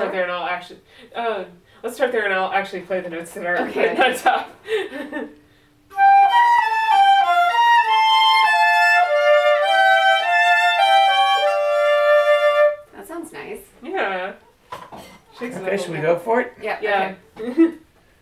start there and I'll actually. Let's start there and I'll actually play the notes that are Okay. not top. That sounds nice. Yeah. Shakes it Okay, up a should we little. go for it? Yeah. Yeah. Okay.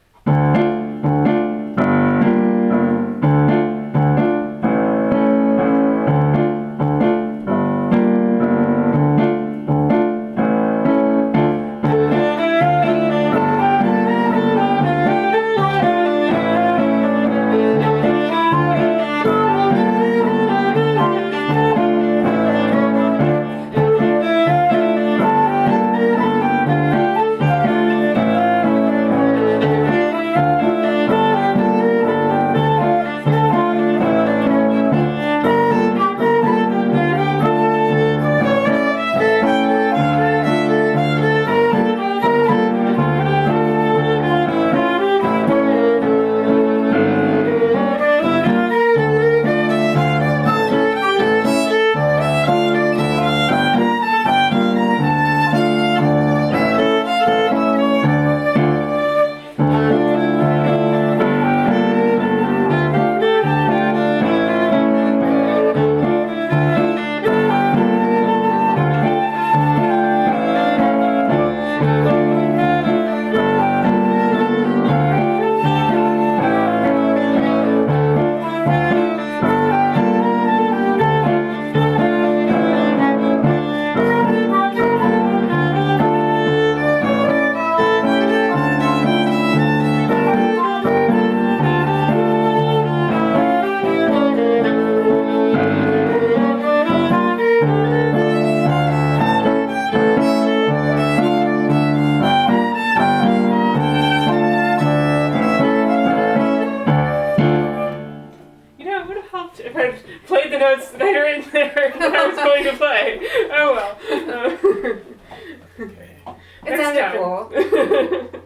If I'd played the notes that are in there that I was going to play. Oh well. Okay. It Next sounded time. cool.